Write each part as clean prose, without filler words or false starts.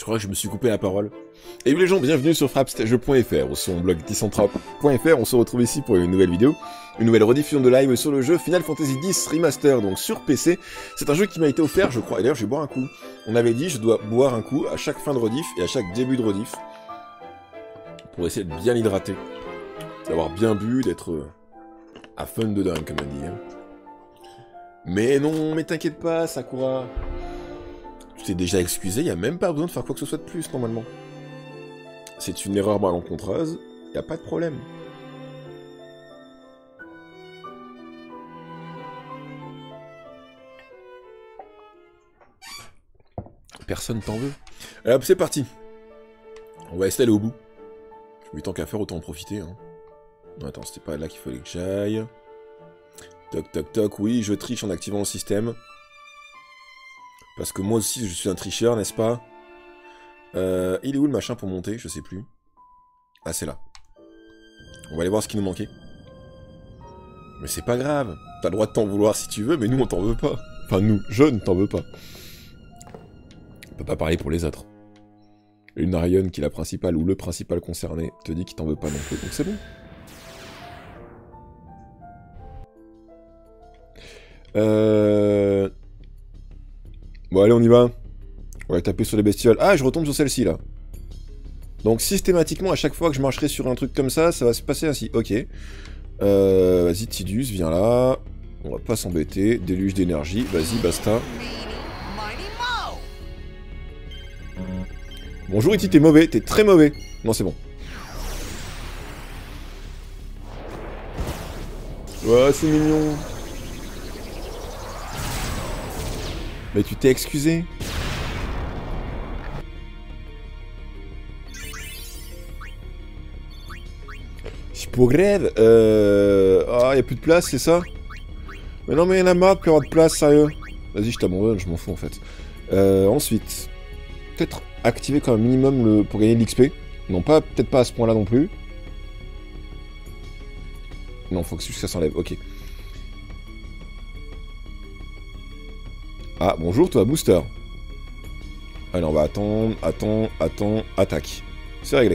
Je crois que je me suis coupé la parole. Et les gens, bienvenue sur frappstage.fr ou sur mon blog tissantra.fr. On se retrouve ici pour une nouvelle vidéo, une nouvelle rediffusion de live sur le jeu Final Fantasy X Remaster, donc sur PC. C'est un jeu qui m'a été offert, je crois, et d'ailleurs je vais boire un coup. On avait dit je dois boire un coup à chaque fin de rediff et à chaque début de rediff, pour essayer de bien l'hydrater, d'avoir bien bu, d'être à fun de dingue, comme on dit. Hein. Mais non, mais t'inquiète pas, Sakura. Tu t'es déjà excusé, y a même pas besoin de faire quoi que ce soit de plus, normalement. C'est une erreur malencontreuse, y a pas de problème. Personne t'en veut. Allez hop, c'est parti. On va essayer d'aller au bout. Mais tant qu'à faire, autant en profiter. Hein. Non, attends, c'était pas là qu'il fallait que j'aille. Toc, toc, toc, oui, je triche en activant le système. Parce que moi aussi, je suis un tricheur, n'est-ce pas? Il est où le machin pour monter? Je sais plus. Ah, c'est là. On va aller voir ce qui nous manquait. Mais c'est pas grave. T'as le droit de t'en vouloir si tu veux, mais nous, on t'en veut pas. Enfin, nous, je ne t'en veux pas. On peut pas parler pour les autres. Une Ariane qui est la principale ou le principal concerné te dit qu'il t'en veut pas non plus, donc c'est bon. Bon, allez, on y va. On va taper sur les bestioles. Ah, je retombe sur celle-ci, là. Donc, systématiquement, à chaque fois que je marcherai sur un truc comme ça va se passer ainsi. Ok. Vas-y, Tidus, viens là. On va pas s'embêter. Déluge d'énergie. Vas-y, basta. Bonjour, Iti, t'es mauvais. T'es très mauvais. Non, c'est bon. Ouais, c'est mignon. Mais tu t'es excusé. Je pourrais... Ah, y'a plus de place, c'est ça? Mais non, mais y'en a marre de plus avoir de place, sérieux. Vas-y, je t'abandonne, je m'en fous, en fait. Ensuite... Peut-être activer quand même minimum le... pour gagner de l'XP. Non, pas peut-être pas à ce point-là non plus. Non, faut que ça s'enlève, ok. Ah, bonjour, toi, booster. Allez, on va attendre, attaque. C'est réglé.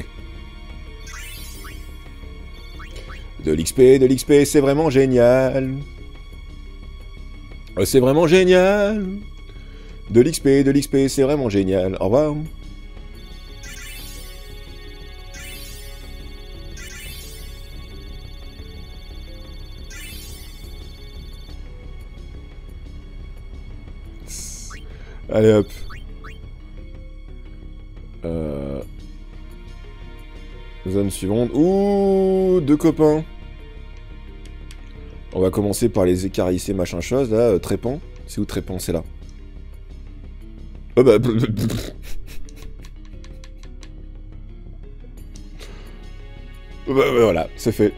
De l'XP, c'est vraiment génial. C'est vraiment génial. De l'XP, c'est vraiment génial. Au revoir. Allez hop. Zone suivante. Ouh, deux copains. On va commencer par les écarisser, machin chose, là, Trépant. C'est où Trépant? C'est là. Oh bah... voilà, c'est fait.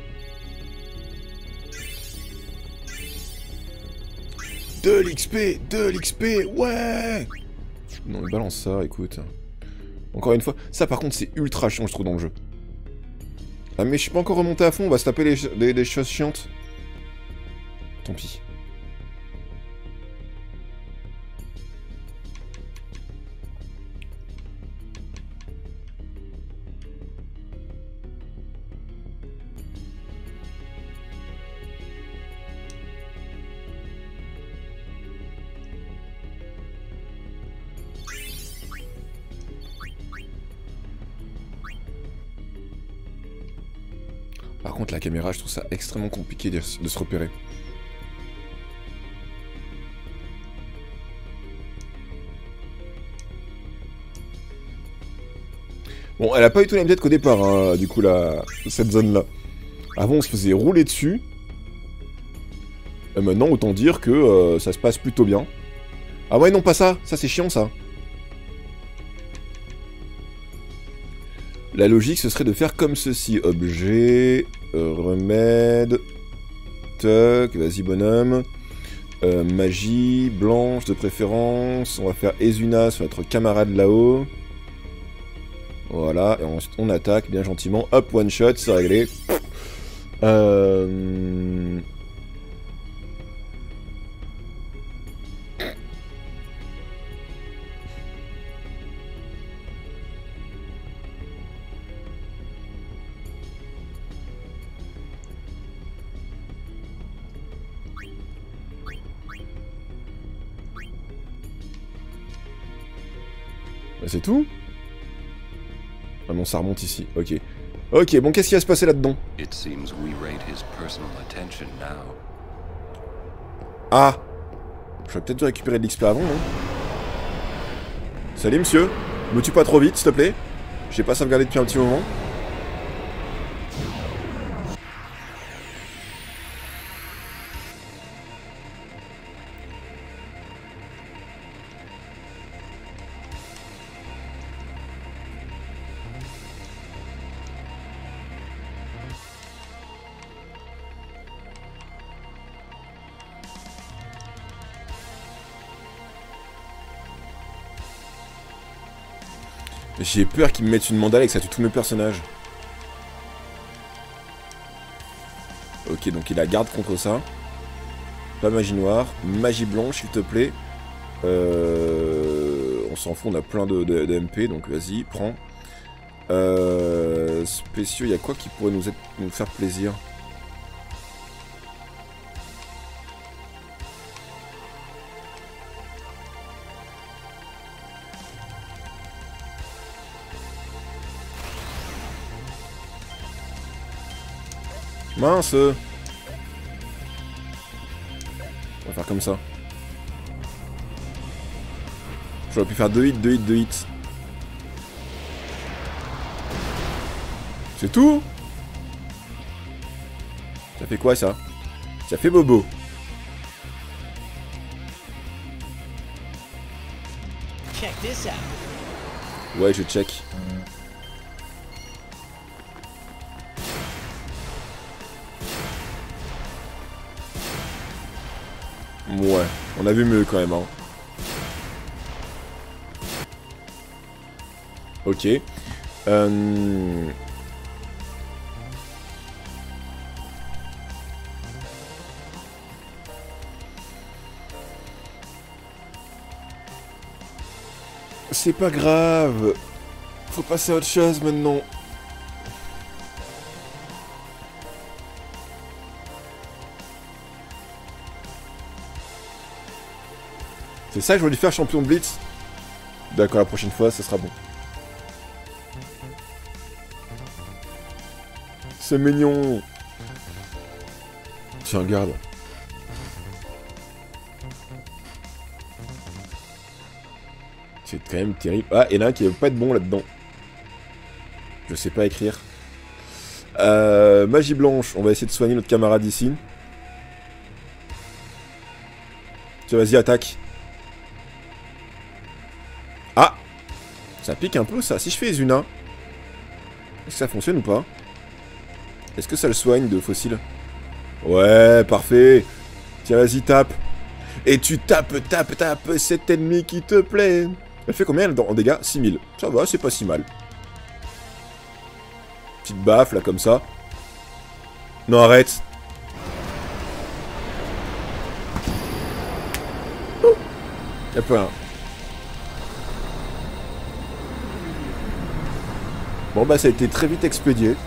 De l'XP, ouais. Non mais balance ça, écoute. Encore une fois, ça par contre c'est ultra chiant je trouve dans le jeu. Ah mais je suis pas encore remonté à fond, on va se taper des choses chiantes. Tant pis. Par contre, la caméra, je trouve ça extrêmement compliqué de se repérer. Bon, elle a pas eu tout la même tête qu'au départ, hein, du coup, cette zone-là. Avant, on se faisait rouler dessus. Et maintenant, autant dire que ça se passe plutôt bien. Ah ouais, non, pas ça. Ça, c'est chiant, ça. La logique, ce serait de faire comme ceci. Objet, remède, toc, vas-y bonhomme. Magie, blanche de préférence. On va faire Ezuna sur notre camarade là-haut. Voilà, et ensuite on attaque bien gentiment. Hop, one shot, c'est réglé. Bah c'est tout. Ah non, ça remonte ici, ok. Ok, bon, qu'est-ce qui va se passer là-dedans? Ah! J'aurais peut-être dû récupérer de l'XP avant, non? Salut, monsieur. Me tue pas trop vite, s'il te plaît. J'ai pas sauvegardé depuis un petit moment. J'ai peur qu'ils me mettent une mandale et que ça tue tous mes personnages. Ok, donc il a garde contre ça. Pas magie noire. Magie blanche, s'il te plaît. On s'en fout, on a plein de MP, donc vas-y, prends. Spéciaux, il y a quoi qui pourrait nous faire plaisir? Mince! On va faire comme ça. J'aurais pu faire 2 hits, 2 hits, 2 hits. C'est tout? Ça fait quoi ça? Ça fait bobo. Ouais, je check. Ouais, on a vu mieux quand même, hein. Ok. C'est pas grave. Faut passer à autre chose maintenant. C'est ça que je voulais faire champion de Blitz? D'accord, la prochaine fois, ça sera bon. C'est mignon. Tiens, regarde. C'est quand même terrible. Ah, il y en a un qui va pas être bon là-dedans. Je sais pas écrire. Magie blanche. On va essayer de soigner notre camarade ici. Tiens, vas-y, attaque. Ah! Ça pique un peu, ça. Si je fais Zuna, est-ce que ça fonctionne ou pas? Est-ce que ça le soigne de fossile? Ouais, parfait. Tiens, vas-y, tape. Et tu tapes cet ennemi qui te plaît. Elle fait combien en dégâts? 6000. Ça va, c'est pas si mal. Petite baffe, là, comme ça. Non, arrête. Y'a pas un. Bon, bah, ça a été très vite expédié.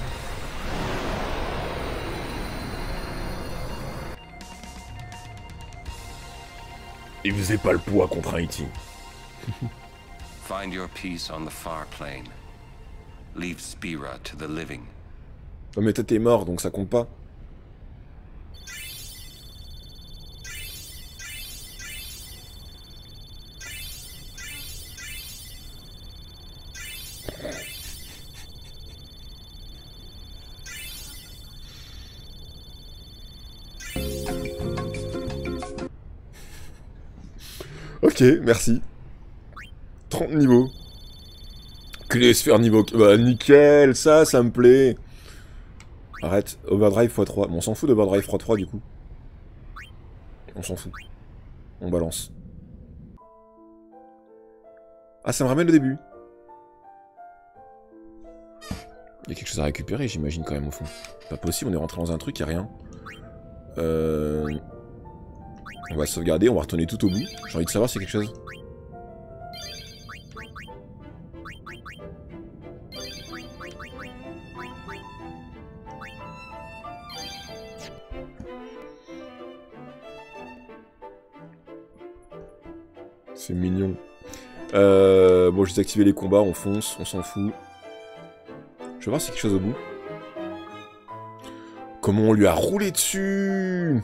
Il faisait pas le poids contre un E.T. Find your peace on the far plane. Leave Spira to the living. Oh mais toi t'es mort donc ça compte pas. Ok, merci. 30 niveaux. Clésphère niveau... Bah nickel, ça me plaît. Arrête, Overdrive x3. Bon, on s'en fout d'Overdrive x3 du coup. On s'en fout. On balance. Ah, ça me ramène au début. Il y a quelque chose à récupérer, j'imagine, quand même, au fond. Pas possible, on est rentré dans un truc, y'a rien. On va sauvegarder, on va retourner tout au bout. J'ai envie de savoir s'il y a quelque chose. C'est mignon. Bon, j'ai désactivé les combats, on fonce, on s'en fout. Je vais voir s'il y a quelque chose au bout. Comment on lui a roulé dessus?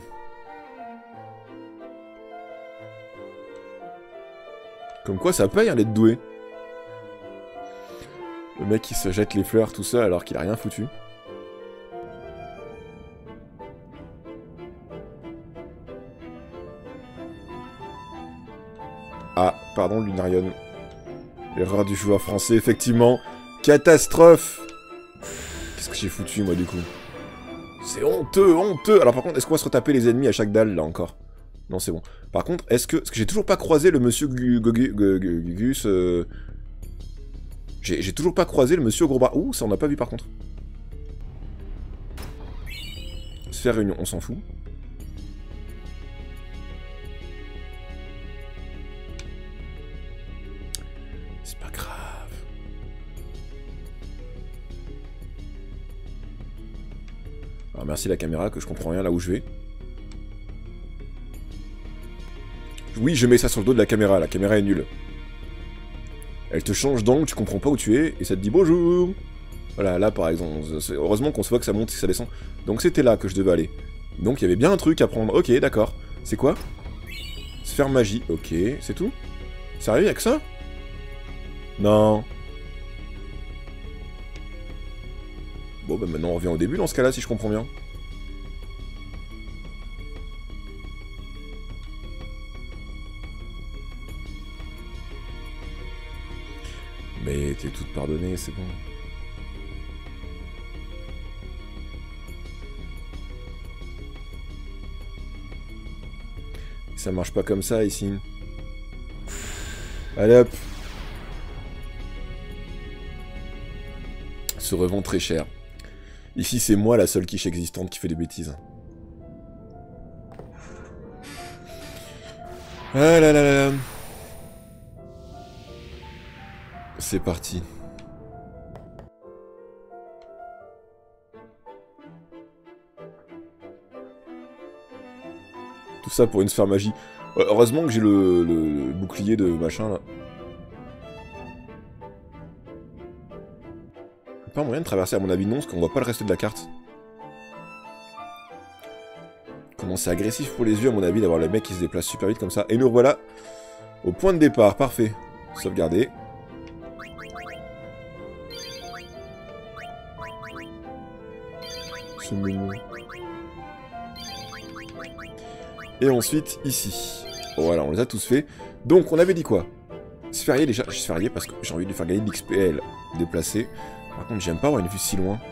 Comme quoi ça paye, hein, d'être doué. Le mec qui se jette les fleurs tout seul alors qu'il a rien foutu. Ah, pardon, Lunarion. Erreur du joueur français, effectivement. Catastrophe! Qu'est-ce que j'ai foutu, moi, du coup? C'est honteux, honteux! Alors, par contre, est-ce qu'on va se retaper les ennemis à chaque dalle, là, encore? Non, c'est bon. Par contre, est-ce que... Parce que j'ai toujours pas croisé le monsieur Gugus... J'ai toujours pas croisé le monsieur au gros bras. Ouh, ça, on n'a pas vu, par contre. Sphère réunion, on s'en fout. C'est pas grave. Alors merci la caméra, que je comprends rien là où je vais. Oui, je mets ça sur le dos de la caméra est nulle. Elle te change d'angle, tu comprends pas où tu es, et ça te dit bonjour. Voilà, là par exemple, heureusement qu'on se voit que ça monte et que ça descend. Donc c'était là que je devais aller. Donc il y avait bien un truc à prendre. Ok, d'accord. C'est quoi? Sphère magie. Ok, c'est tout? Sérieux, y'a que ça? Non. Bon, bah maintenant on revient au début dans ce cas-là, si je comprends bien. Mais t'es toute pardonnée, c'est bon. Ça marche pas comme ça ici. Allez hop. Se revend très cher. Ici, c'est moi la seule quiche existante qui fait des bêtises. Ah là là là là. C'est parti. Tout ça pour une sphère magie. Heureusement que j'ai le bouclier de machin là. Pas moyen de traverser à mon avis non, parce qu'on voit pas le reste de la carte. Comment c'est agressif pour les yeux à mon avis d'avoir le mec qui se déplace super vite comme ça. Et nous revoilà au point de départ, parfait. Sauvegarder. C'est mignon. Et ensuite ici. Voilà, on les a tous fait. Donc on avait dit quoi? Sphérié déjà, je sphérié parce que j'ai envie de lui faire gagner de l'XPL déplacé. Par contre, j'aime pas avoir une vue si loin.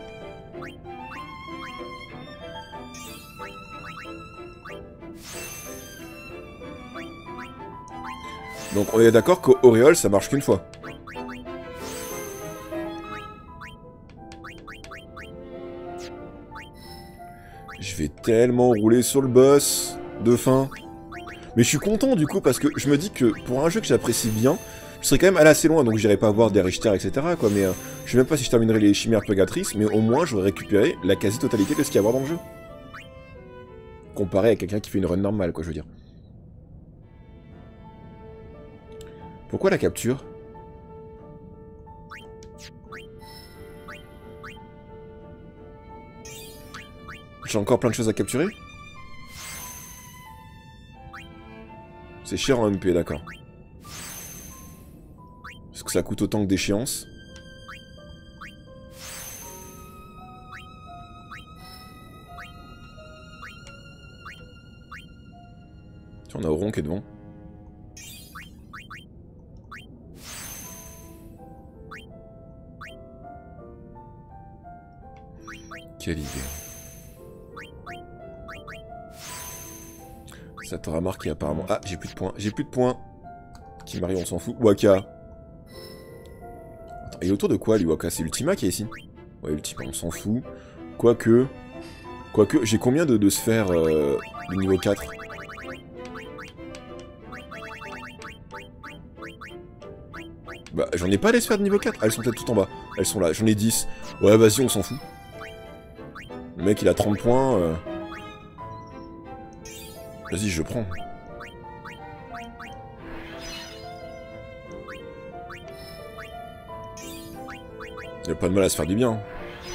Donc on est d'accord qu'Auréole, ça marche qu'une fois. Je vais tellement rouler sur le boss de fin. Mais je suis content du coup parce que je me dis que pour un jeu que j'apprécie bien, je serais quand même allé assez loin, donc j'irai pas voir des Richter, etc. quoi, mais je sais même pas si je terminerai les chimères purgatrices, mais au moins j'aurais récupéré la quasi-totalité de ce qu'il y a à voir dans le jeu. Comparé à quelqu'un qui fait une run normale, quoi, je veux dire. Pourquoi la capture? J'ai encore plein de choses à capturer? C'est cher en MP, d'accord. Est-ce que ça coûte autant que d'échéance? On a Auron qui est devant. Quelle idée. Ça t'aura marqué apparemment. Ah, j'ai plus de points. J'ai plus de points. Kimari, on s'en fout. Waka. Attends, il est autour de quoi, lui, Waka? C'est Ultima qui est ici? Ouais, Ultima, on s'en fout. Quoique, j'ai combien de sphères de niveau 4? Bah, j'en ai pas des sphères de niveau 4. Ah, elles sont peut-être toutes en bas. Elles sont là. J'en ai 10. Ouais, vas-y, on s'en fout. Le mec, il a 30 points. Vas-y, je prends. Il n'y a pas de mal à se faire du bien.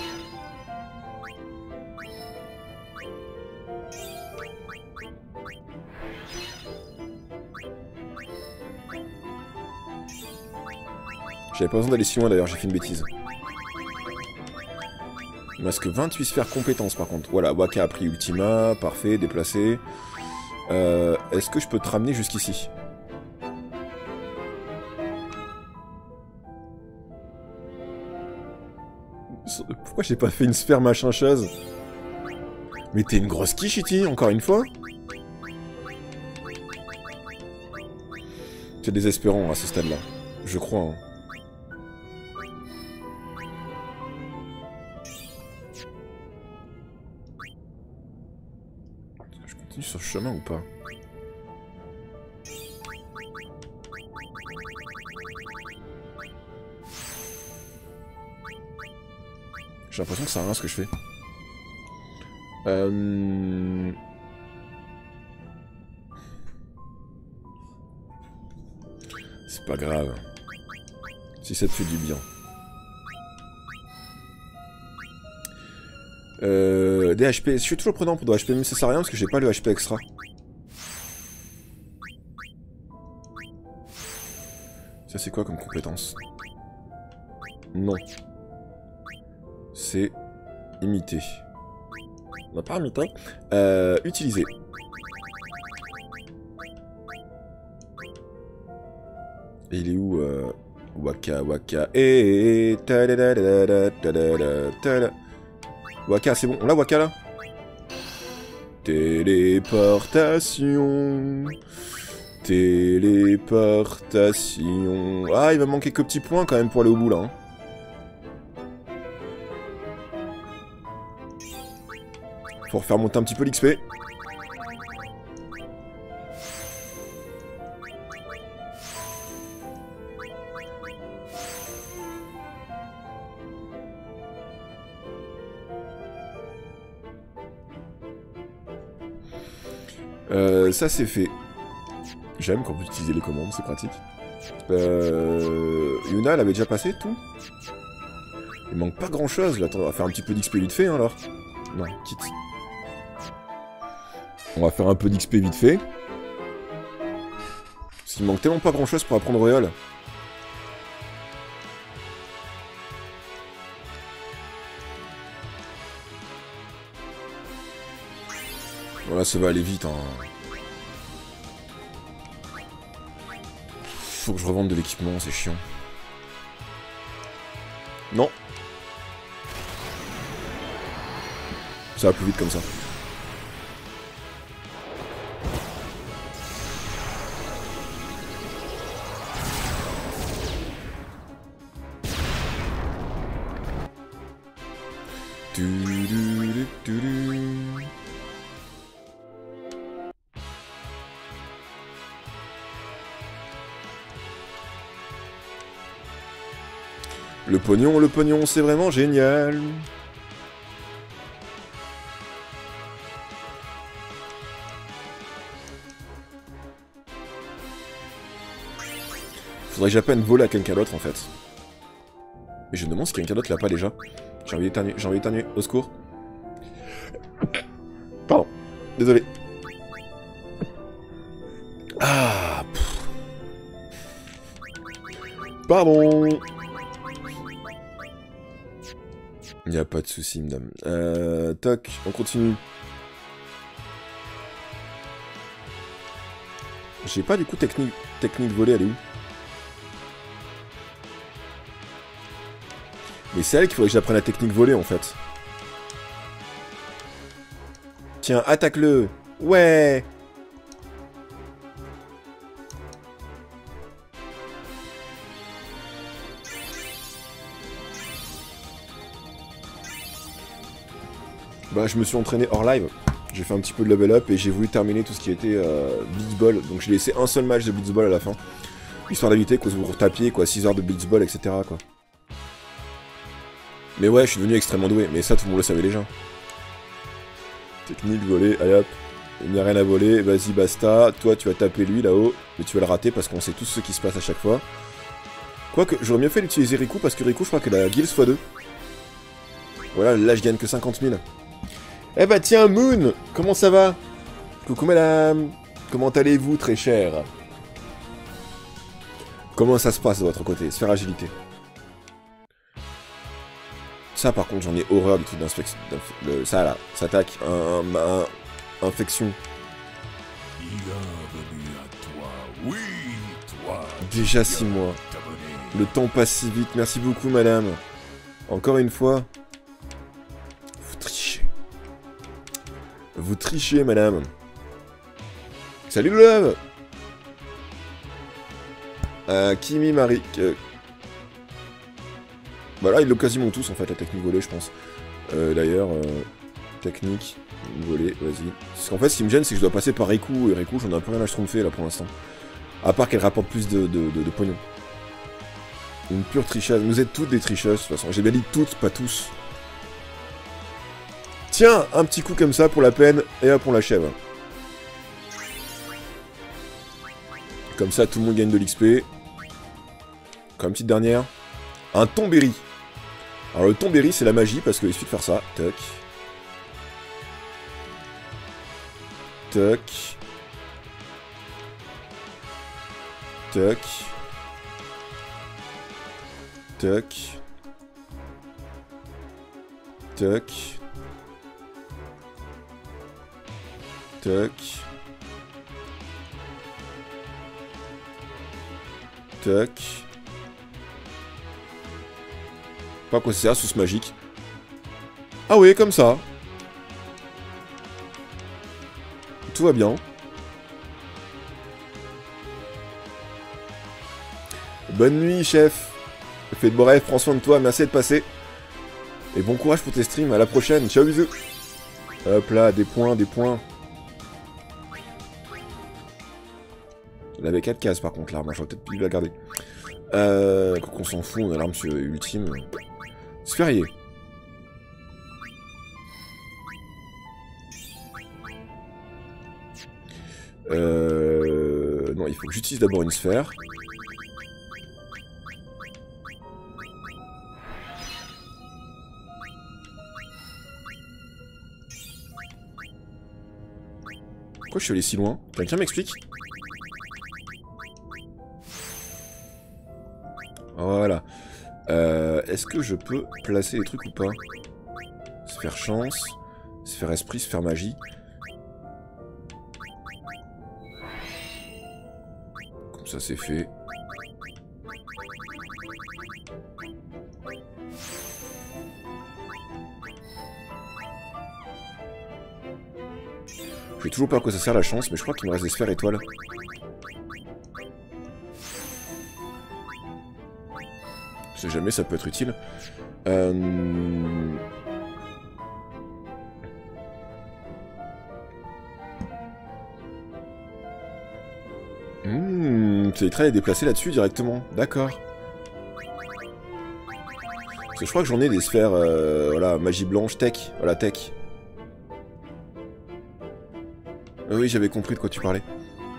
J'avais pas besoin d'aller si loin d'ailleurs, j'ai fait une bêtise. Masque 28 sphères compétences par contre. Voilà, Wakka a pris Ultima, parfait, déplacé. Est-ce que je peux te ramener jusqu'ici? Pourquoi j'ai pas fait une sphère machin chose? Mais t'es une grosse quiche, encore une fois. C'est désespérant à ce stade-là. Je crois, hein. Je continue sur ce chemin ou pas? J'ai l'impression que ça sert à rien ce que je fais. C'est pas grave. Si ça te fait du bien. Des HP. Je suis toujours prenant pour des HP, mais ça sert à rien parce que j'ai pas le HP extra. Ça c'est quoi comme compétence? Non. C'est imiter. On n'a pas imité. Utiliser. Et il est où Wakka, Wakka. Wakka, c'est bon. On l'a Wakka là? Téléportation. Téléportation. Ah, il va manquer que petits points quand même pour aller au bout là. Hein. Faut refaire monter un petit peu l'XP. Ça c'est fait. J'aime quand vous utilisez les commandes, c'est pratique. Yuna, elle avait déjà passé tout? Il manque pas grand chose là. Attends, on va faire un petit peu d'XP vite fait hein, alors. Non, quitte. On va faire un peu d'XP vite fait. Parce qu'il manque tellement pas grand chose pour apprendre Royal. Voilà, ça va aller vite. Hein. Faut que je revende de l'équipement, c'est chiant. Non. Ça va plus vite comme ça. Le pognon, c'est vraiment génial. Faudrait que j'appelle voler à quelqu'un d'autre en fait. Mais je me demande si quelqu'un d'autre l'a pas déjà. J'ai envie d'éternuer, au secours. Pardon, désolé. Ah. Pardon. Y a pas de soucis, madame. Toc, on continue. J'ai pas du coup technique volée, elle est où? Mais c'est elle qu'il faudrait que j'apprenne la technique volée en fait. Tiens, attaque-le. Ouais. Bah je me suis entraîné hors live. J'ai fait un petit peu de level up et j'ai voulu terminer tout ce qui était Blitzball. Donc j'ai laissé un seul match de Blitzball à la fin. Histoire d'éviter que vous retapiez quoi, 6 heures de Blitzball, etc. quoi. Mais ouais, je suis devenu extrêmement doué, mais ça tout le monde le savait déjà. Technique volée, allez hop. Il n'y a rien à voler, vas-y basta. Toi tu vas taper lui là-haut, mais tu vas le rater parce qu'on sait tous ce qui se passe à chaque fois. Quoique, j'aurais mieux fait d'utiliser Riku, parce que Riku, je crois que la guild soit 2. Voilà, là, je gagne que 50 000. Eh bah tiens, Moon, comment ça va? Coucou madame. Comment allez-vous, très cher? Comment ça se passe de votre côté? Sphère agilité. Ça, par contre, j'en ai horreur du truc d'inspection. Ça, là, ça attaque. Infection. Bienvenue à toi. Oui, toi. Déjà 6 mois. Le temps passe si vite. Merci beaucoup, madame. Encore une fois. Vous trichez. Vous trichez, madame. Salut, Love. Kimi, Marie... Bah là, ils l'ont quasiment tous, en fait, la technique volée, je pense. D'ailleurs, technique, volée, vas-y. Parce qu'en fait, ce qui me gêne, c'est que je dois passer par Riku, et Riku, j'en ai un peu rien à schtroumpfer, là, pour l'instant. À part qu'elle rapporte plus de pognon. Une pure tricheuse. Vous êtes toutes des tricheuses, de toute façon. J'ai bien dit toutes, pas tous. Tiens, un petit coup comme ça, pour la peine, et hop, on l'achève. Comme ça, tout le monde gagne de l'XP. Comme petite dernière. Un tombéry. Alors le tombéry, c'est la magie, parce qu'il suffit de faire ça. Toc. Toc. Toc. Toc. Toc. Toc. Toc. Pas quoi c'est ça, sauce magique. Ah oui, comme ça. Tout va bien. Bonne nuit, chef. Fais de beaux rêves, prends soin de toi, merci de passer. Et bon courage pour tes streams, à la prochaine. Ciao, bisous. Hop là, des points, des points. Elle avait 4 cases par contre, l'arme, j'aurais peut-être pu la garder. Qu'on s'en fout, on a l'arme ultime. C'est férié. Non, il faut que j'utilise d'abord une sphère. Pourquoi je suis allé si loin? Quelqu'un m'explique? Voilà. Est-ce que je peux placer les trucs ou pas? Sphère chance, sphère esprit, sphère magie. Comme ça c'est fait. Je sais toujours pas à quoi ça sert la chance, mais je crois qu'il me reste des sphères étoiles. Je sais jamais, ça peut être utile. Célitran est déplacé là-dessus directement. D'accord. Parce que je crois que j'en ai des sphères, voilà, magie blanche, tech. Voilà, tech. Oui, j'avais compris de quoi tu parlais.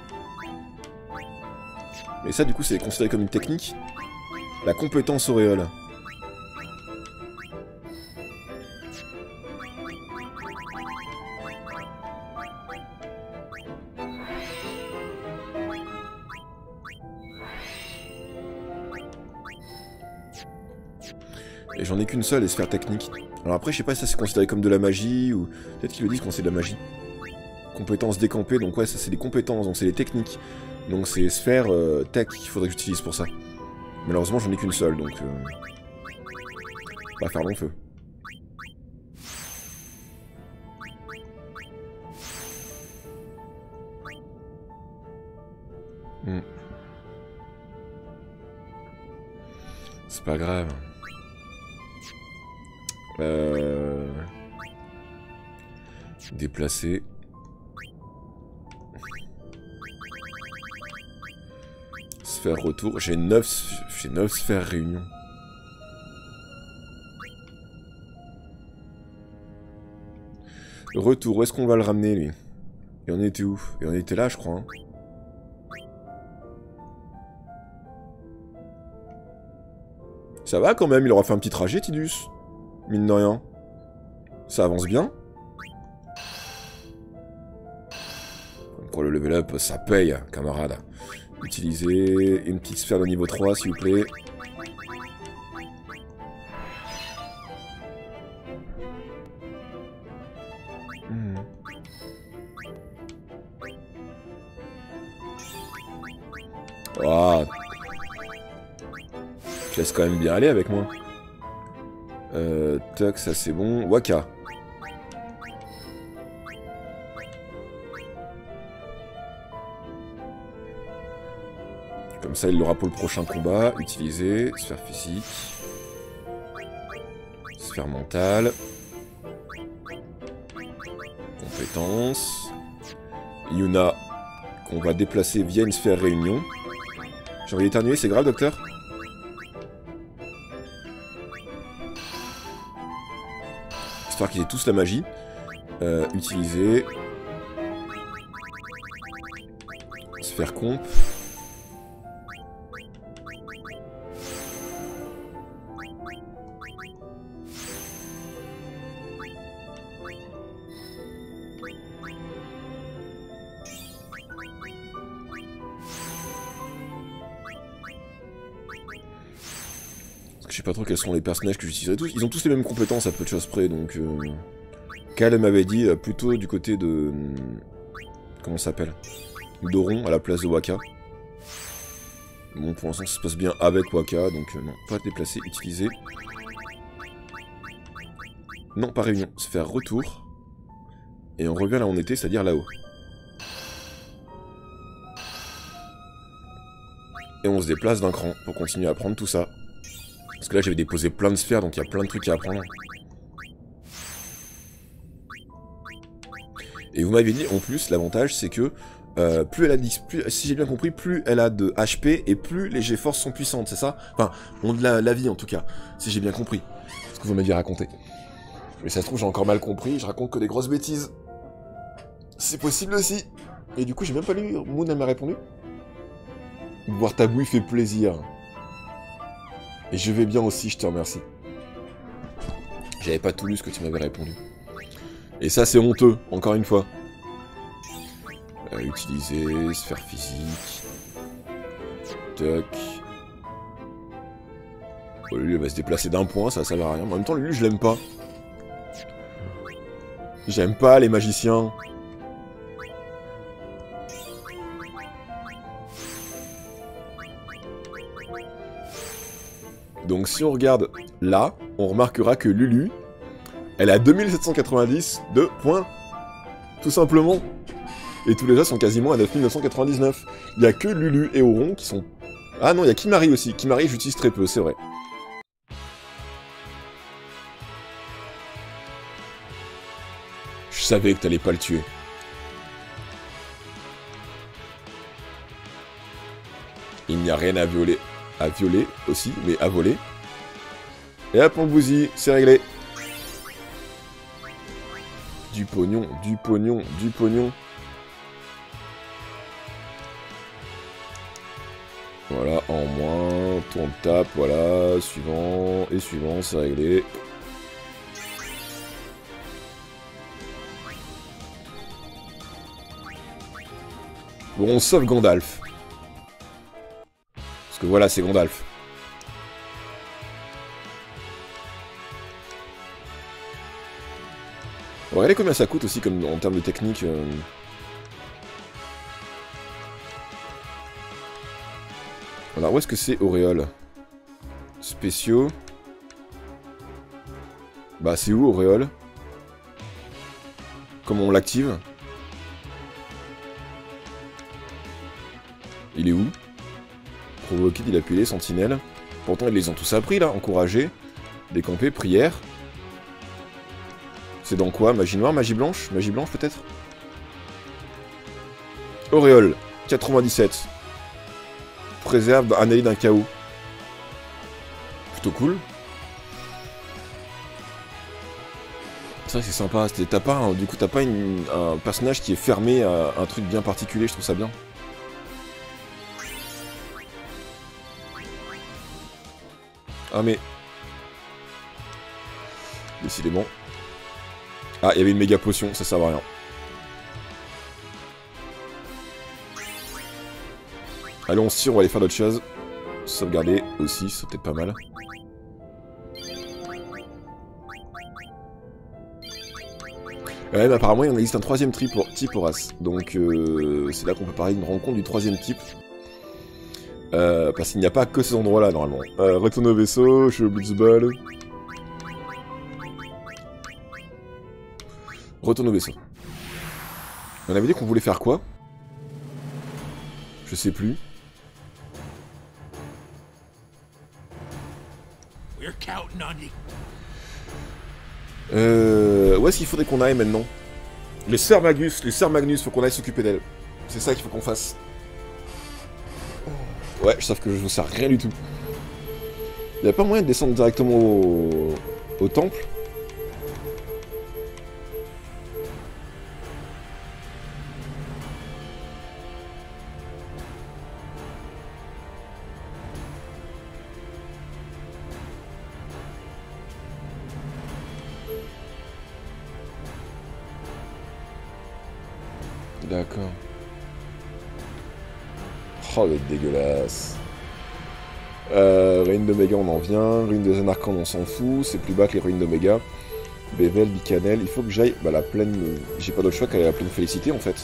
Mais ça, du coup, c'est considéré comme une technique. La compétence auréole. Et j'en ai qu'une seule, les sphères techniques. Alors après, je sais pas si ça c'est considéré comme de la magie, ou... Peut-être qu'ils le disent quand c'est de la magie. Compétences décampées, donc ouais, ça c'est des compétences, donc c'est les techniques. Donc c'est les sphères tech qu'il faudrait que j'utilise pour ça. Malheureusement, j'en ai qu'une seule, donc... Pas faire long feu. C'est pas grave. Déplacer. Sphère retour. J'ai 9 sphères réunion. Retour, où est-ce qu'on va le ramener lui? Et on était où? Et on était là je crois. Hein. Ça va quand même, il aura fait un petit trajet, Tidus. Mine de rien. Ça avance bien. Pour le level up, ça paye, camarade. Utilisez une petite sphère de niveau 3, s'il vous plaît. Oh. Je laisse quand même bien aller avec moi. Toc, ça c'est bon. Waka. Comme ça, il l'aura pour le prochain combat. Utiliser. Sphère physique. Sphère mentale. Compétence. Yuna, qu'on va déplacer via une sphère réunion. J'ai envie d'éternuer, c'est grave, docteur? J'espère qu'ils aient tous la magie. Utiliser. Sphère comp. Je sais pas trop quels sont les personnages que j'utiliserai tous. Ils ont tous les mêmes compétences à peu de choses près, donc... Kyle m'avait dit plutôt du côté de... Comment ça s'appelle? Doron à la place de Waka. Bon, pour l'instant ça se passe bien avec Waka, donc non, pas déplacer, utiliser. Non, pas réunion, se faire retour. Et on revient là où on était, c'est-à-dire là-haut. Et on se déplace d'un cran pour continuer à prendre tout ça. Parce que là j'avais déposé plein de sphères, donc il y a plein de trucs à apprendre. Et vous m'avez dit, en plus, l'avantage c'est que plus elle a si j'ai bien compris, plus elle a de HP et plus les G-Force sont puissantes, c'est ça? Enfin, on de la vie en tout cas, si j'ai bien compris. Ce que vous m'aviez raconté. Mais ça se trouve, j'ai encore mal compris, je raconte que des grosses bêtises. C'est possible aussi. Et du coup, j'ai même pas lu, Moon elle m'a répondu. Voir ta bouille fait plaisir. Et je vais bien aussi, je te remercie. J'avais pas tout lu ce que tu m'avais répondu. Et ça, c'est honteux, encore une fois. Utiliser, sphère physique. Toc. Oh, lui, elle va se déplacer d'un point, ça sert à rien. En même temps, lui, je l'aime pas. J'aime pas les magiciens. Donc si on regarde là, on remarquera que Lulu, elle a 2790 de points. Tout simplement. Et tous les autres sont quasiment à 9999. Il n'y a que Lulu et Auron qui sont... Ah non, il y a Kimari aussi. Kimari, j'utilise très peu, c'est vrai. Je savais que t'allais pas le tuer. Il n'y a rien à violer. À violer aussi, mais à voler. Et hop, on bousille, c'est réglé. Du pognon, du pognon, du pognon. Voilà, en moins, tourne tape, voilà, suivant, et suivant, c'est réglé. Bon, on sauve Gandalf. Parce que voilà, c'est Gandalf. Regardez combien ça coûte aussi comme en termes de technique. Alors où est-ce que c'est Auréole? Spéciaux. Bah c'est où Auréole? Comment on l'active? Il est où? Provoquer, dilapider, sentinelle. Pourtant ils les ont tous appris là, encourager, décamper, prière. C'est dans quoi? Magie noire, magie blanche? Magie blanche peut-être? Auréole, 97. Préserve un allié d'un chaos. Plutôt cool. C'est vrai que c'est sympa. T'as pas, du coup, t'as pas un personnage qui est fermé à un truc bien particulier, je trouve ça bien. Ah mais... Décidément. Ah, il y avait une méga potion, ça sert à rien. Allez, on se tire, on va aller faire d'autres choses. Sauvegarder aussi, c'est peut-être pas mal. Ouais, mais apparemment il en existe un troisième type Horace. Donc c'est là qu'on peut parler d'une rencontre du troisième type. Parce qu'il n'y a pas que ces endroits-là normalement. Retourne au vaisseau, je suis au Blitzball. Retourne au vaisseau. On avait dit qu'on voulait faire quoi? Je sais plus. Où est-ce qu'il faudrait qu'on aille maintenant? Les sœurs Magnus, faut qu'on aille s'occuper d'elles. C'est ça qu'il faut qu'on fasse. Ouais, je sais que je ne sers rien du tout. Il n'y a pas moyen de descendre directement au temple? D'accord. Oh, le dégueulasse. Ruine d'Oméga, on en vient. Ruine de Zanarkand, on s'en fout. C'est plus bas que les ruines d'Oméga. Bevel, Bicanel. Il faut que j'aille la plaine... J'ai pas d'autre choix qu'aller à la plaine Félicité, en fait.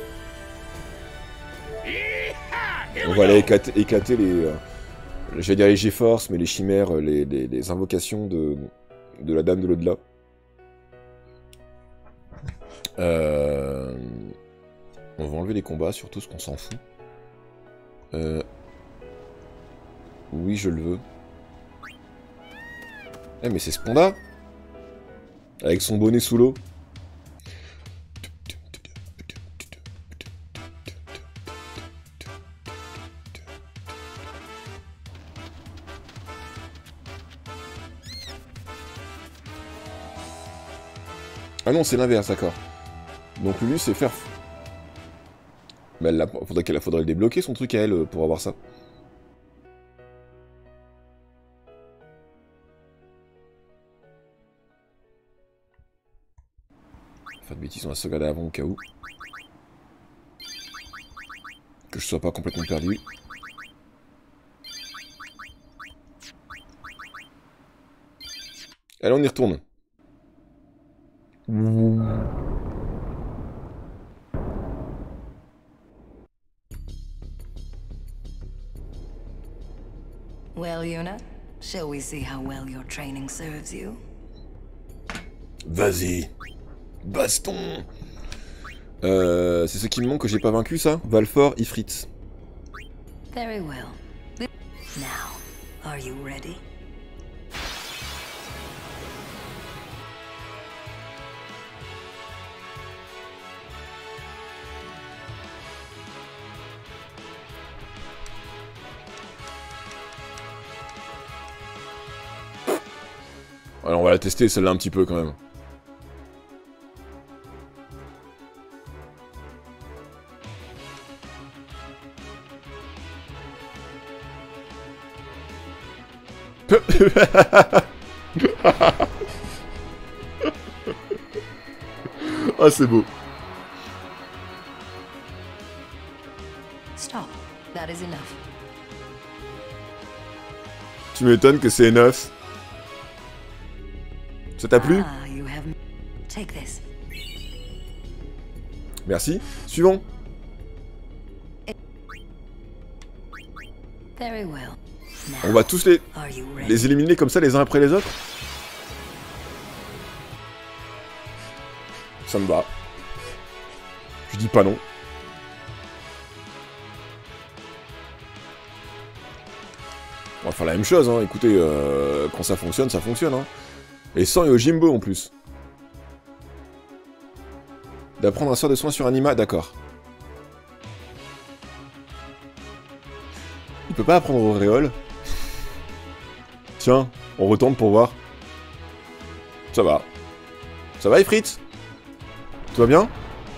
On va aller éclater les... J'allais dire les G-Force, mais les chimères, les invocations de la Dame de l'Au-delà. On va enlever les combats, surtout ce qu'on s'en fout. Oui, je le veux. Eh, mais c'est Sponda! Avec son bonnet sous l'eau. Ah non, c'est l'inverse, d'accord. Donc lui, c'est faire... Mais faudrait le débloquer, son truc à elle, pour avoir ça. Faire de bêtises, on va sauvegarder avant au cas où. Que je sois pas complètement perdu. Allez, on y retourne. Well, Yuna, shall we see how well your training serves you? Vas-y. Baston. C'est ce qui me manque que j'ai pas vaincu, ça? Valfor, Ifrit. Very well. Now, are you ready? Alors on va la tester celle-là un petit peu quand même. Ah, c'est beau. Stop. That is enough. Tu m'étonnes que c'est enough. Ça t'a plu? Ah, you have... Take this. Merci. Suivant. Very well. On va tous les éliminer comme ça les uns après les autres. Ça me va. Je dis pas non. On va faire la même chose, hein. Écoutez, quand ça fonctionne, hein. Et sans Yojimbo en plus. D'apprendre un sort de soin sur Anima, d'accord. Il peut pas apprendre au Réol. Tiens, on retourne pour voir. Ça va. Ça va, Ifrit? Tout va bien?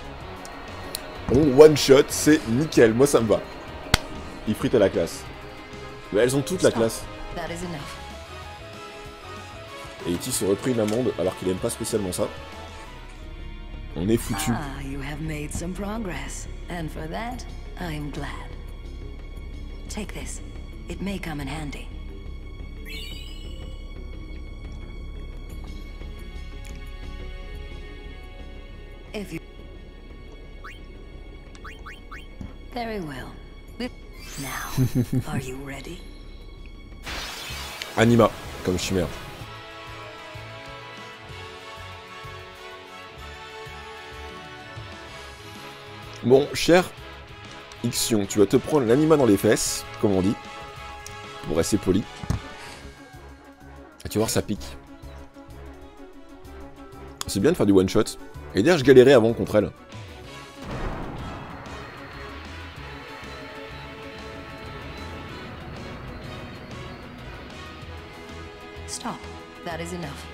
On one shot, c'est nickel, moi ça me va. Ifrit à la classe. Mais elles ont toutes la classe. Et Iti se reprit une amende alors qu'il aime pas spécialement ça. On est foutu. Ah, you have made some progress. And for that, I'm glad. Take this. It may come in handy. If you... Very well. Now, are you ready? Anima, comme chimère. Bon, cher Ixion, tu vas te prendre l'anima dans les fesses, comme on dit, pour rester poli. Et tu vas voir, ça pique. C'est bien de faire du one-shot. Et d'ailleurs, je galérais avant contre elle. Stop. That is enough.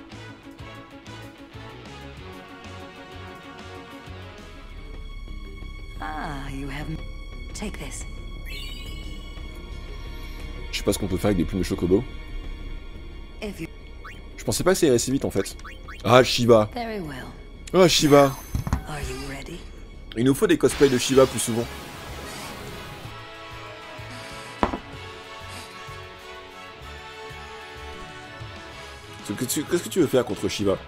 Ah, you have... Take this. Je sais pas ce qu'on peut faire avec des plumes de chocobo. If you... Je pensais pas que ça irait si vite en fait. Ah, Shiva. Very well. Ah, Shiva. Are you ready? Il nous faut des cosplays de Shiva plus souvent. Qu'est-ce que tu veux faire contre Shiva?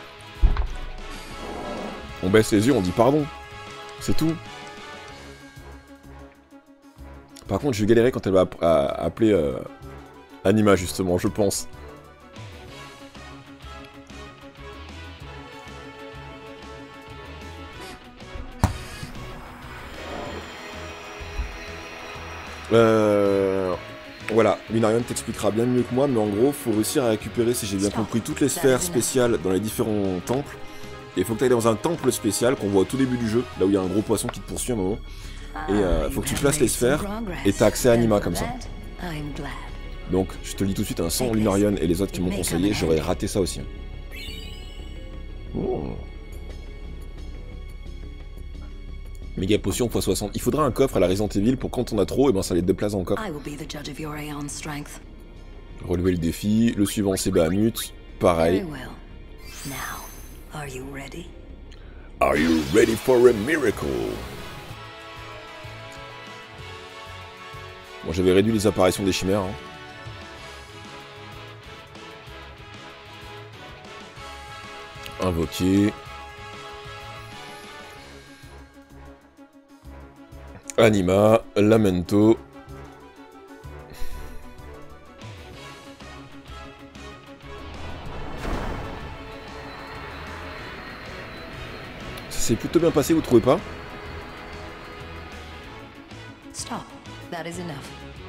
On baisse les yeux, on dit pardon. C'est tout. Par contre, je vais galérer quand elle va appeler Anima, justement, je pense. Voilà, Lunarion t'expliquera bien mieux que moi, mais en gros, faut réussir à récupérer, si j'ai bien compris, toutes les sphères spéciales dans les différents temples. Et il faut que tu ailles dans un temple spécial qu'on voit au tout début du jeu, là où il y a un gros poisson qui te poursuit un moment. Et faut que tu places les sphères, et t'as accès à Anima comme ça. Donc, je te le dis tout de suite, sans Lunarion et les autres qui m'ont conseillé, j'aurais raté ça aussi. Oh. Méga potion x60. Il faudra un coffre à la Resident Evil pour quand on a trop, et ben ça les déplace dans le coffre. Relever le défi. Le suivant c'est Bahamut. Pareil. Are you ready? Are you ready for a miracle? Bon, j'avais réduit les apparitions des chimères. Hein. Invoquer. Anima, Lamento. Ça s'est plutôt bien passé, vous trouvez pas? Stop. That is enough.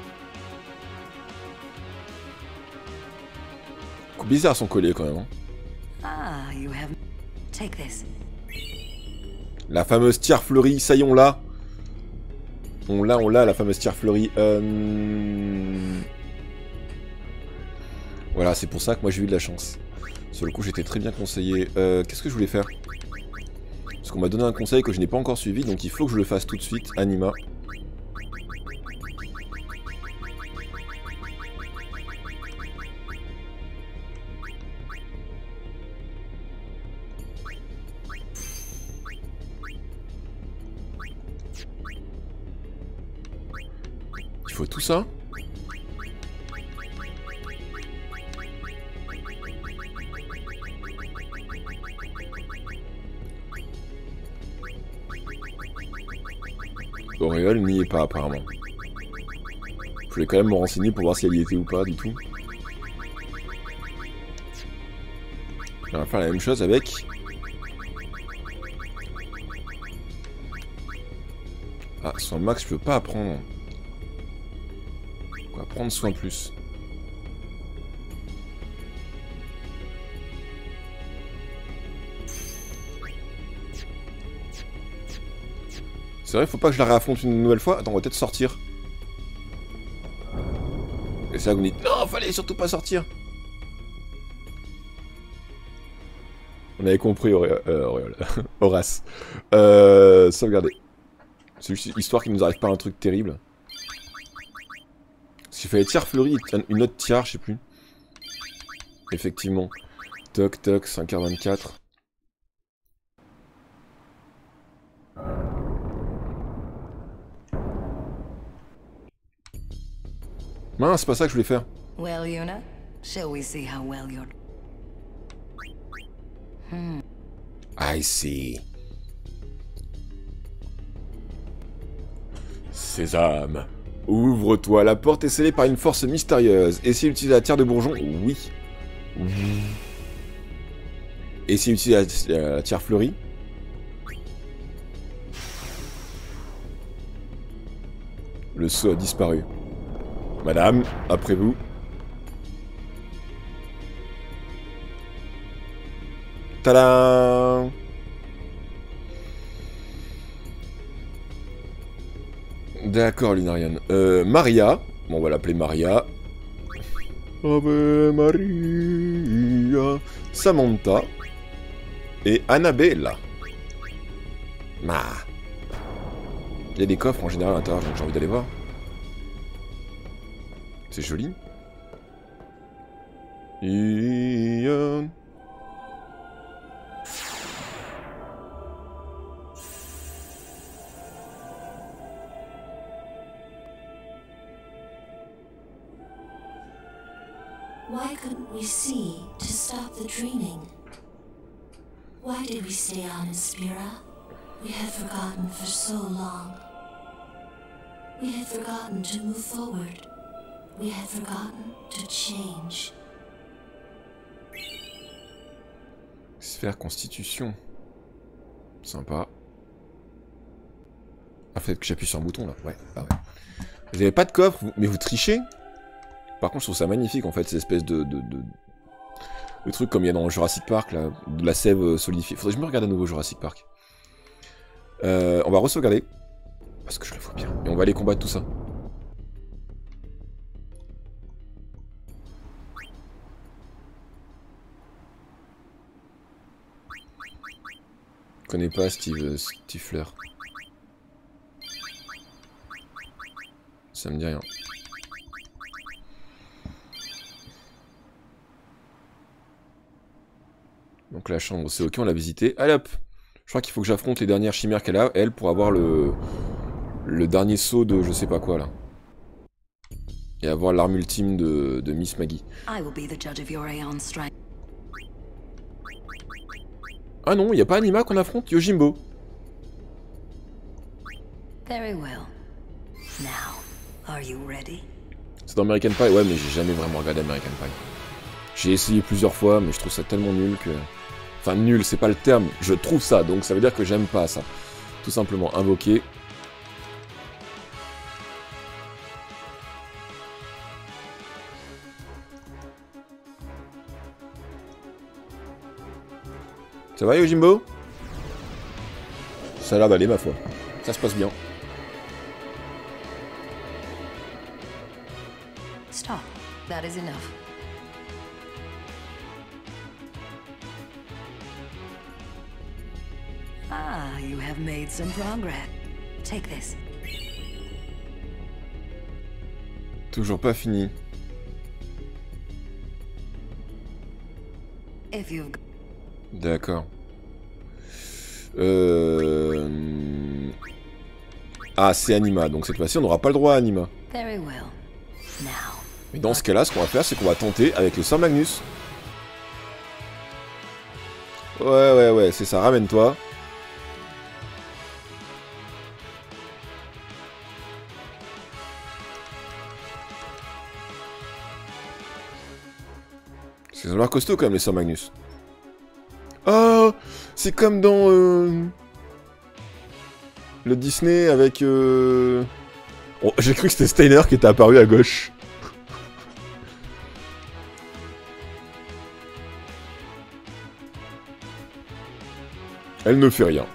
Bizarre son collier quand même. Hein. Ah, you have... Take this. La fameuse tiare fleurie, ça y est, on l'a. On l'a, la fameuse tiare fleurie. Voilà, c'est pour ça que moi j'ai eu de la chance. Sur le coup, j'étais très bien conseillé. Qu'est-ce que je voulais faire? Parce qu'on m'a donné un conseil que je n'ai pas encore suivi, donc il faut que je le fasse tout de suite. Anima. Il faut tout ça? Auréole n'y est pas apparemment. Je voulais quand même me renseigner pour voir si elle y était ou pas du tout. On va faire la même chose avec... Ah, soin max je peux pas apprendre. On va prendre soin plus. C'est vrai, faut pas que je la réaffronte une nouvelle fois. Attends, on va peut-être sortir. Et c'est là que vous me dites, non, fallait surtout pas sortir. On avait compris, Horace. Sauvegarder. C'est juste histoire qu'il nous arrive pas un truc terrible. Parce qu'il fallait tiare fleurie et une autre tiare, je sais plus. Effectivement. Toc toc, 5h24. Mince, c'est pas ça que je voulais faire. Well, Yuna, shall we see how well you're... I see. Sésame, ouvre-toi, la porte est scellée par une force mystérieuse. Et s'il utilise la tire de bourgeon? Oui. Et s'il utilise la tire fleurie? Le sceau a disparu. Madame, après vous. Tadam! D'accord, Lunarian. Maria. Bon, on va l'appeler Maria. Ave Maria. Samantha. Et Annabella. Ah. Il y a des coffres en général à l'intérieur, donc j'ai envie d'aller voir. C'est joli. Ian. Why couldn't we see to stop the dreaming? Why did we stay on in Spira? We had forgotten for so long. We had forgotten to move forward. We had forgotten to change. Sphère constitution. Sympa. Ah, peut-être que j'appuie sur un bouton là. Ouais, ah ouais. Vous avez pas de coffre, mais vous trichez? Par contre, je trouve ça magnifique en fait, cette espèce de truc comme il y a dans Jurassic Park là, de la sève solidifiée. Faudrait que je me regarde à nouveau Jurassic Park. On va re-sauvegarder. Parce que je le vois bien. Et on va aller combattre tout ça. Je connais pas Steve Fleur. Ça me dit rien. Donc la chambre, c'est ok, on l'a visité. Allez hop! Je crois qu'il faut que j'affronte les dernières chimères qu'elle a, elle, pour avoir le dernier saut de je sais pas quoi, là. Et avoir l'arme ultime de Miss Maggie. Ah non, il n'y a pas Anima qu'on affronte, Yojimbo. C'est dans American Pie? Ouais, mais j'ai jamais vraiment regardé American Pie. J'ai essayé plusieurs fois, mais je trouve ça tellement nul que... Enfin, nul, c'est pas le terme. Je trouve ça, donc ça veut dire que j'aime pas ça. Tout simplement, invoquer. Ça va, Yojimbo? Ça a l'air d'aller, ma foi. Ça se passe bien. Stop. That is enough. Ah, you have made some progress. Take this. Toujours pas fini. If you've... D'accord. Ah, c'est Anima, donc cette fois-ci on n'aura pas le droit à Anima. Very well. Now. Mais dans ce cas-là, ce qu'on va faire, c'est qu'on va tenter avec le Sir Magnus. Ouais, c'est ça, ramène-toi. Ils ont l'air costaud quand même les Sir Magnus. Oh, c'est comme dans le Disney avec... Oh, j'ai cru que c'était Steiner qui était apparu à gauche. Elle ne fait rien.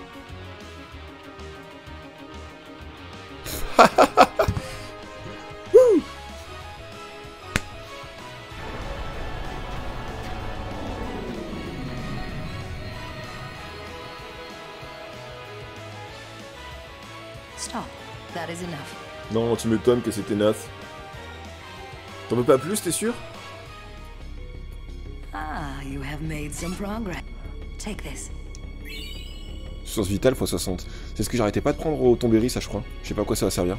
Stop. That is enough. Non, tu m'étonnes que c'était naze. T'en veux pas plus, t'es sûr? you have made some progress. Take this. Source vitale x 60. C'est ce que j'arrêtais pas de prendre au Tombéry, ça je crois. Je sais pas à quoi ça va servir.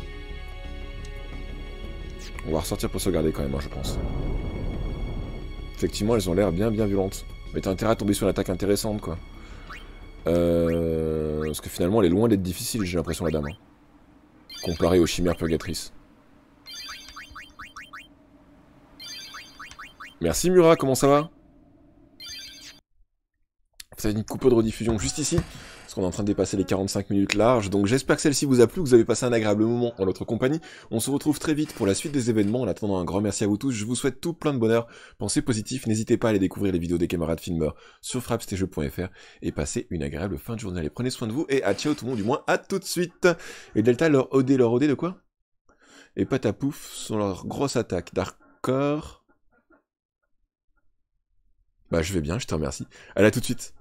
On va ressortir pour sauvegarder quand même, hein, je pense. Effectivement, elles ont l'air bien violentes. Mais t'as intérêt à tomber sur une attaque intéressante, quoi. Parce que finalement, elle est loin d'être difficile, j'ai l'impression, la dame. Hein. Comparée aux chimères purgatrices. Merci Murat, comment ça va? Vous avez une coupure de rediffusion juste ici, parce qu'on est en train de dépasser les 45 minutes larges, donc j'espère que celle-ci vous a plu, que vous avez passé un agréable moment en notre compagnie. On se retrouve très vite pour la suite des événements. En attendant, un grand merci à vous tous, je vous souhaite tout plein de bonheur, pensez positif, n'hésitez pas à aller découvrir les vidéos des camarades filmeurs sur frappstjeux.fr, et passez une agréable fin de journée. Allez, prenez soin de vous, et à ciao tout le monde, du moins à tout de suite. Et Delta, leur OD de quoi? Et Patapouf sont leur grosse attaque, d'accord? Bah je vais bien, je te remercie. Allez, à tout de suite.